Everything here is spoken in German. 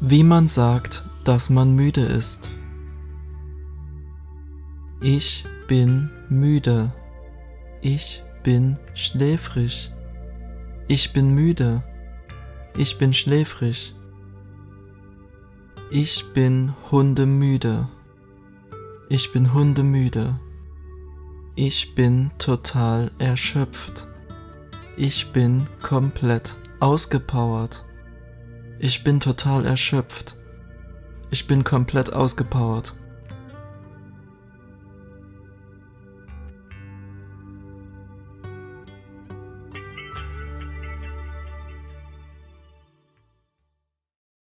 Wie man sagt, dass man müde ist. Ich bin müde. Ich bin schläfrig. Ich bin müde. Ich bin schläfrig. Ich bin hundemüde. Ich bin hundemüde. Ich bin total erschöpft. Ich bin komplett ausgepowert. Ich bin total erschöpft. Ich bin komplett ausgepowert.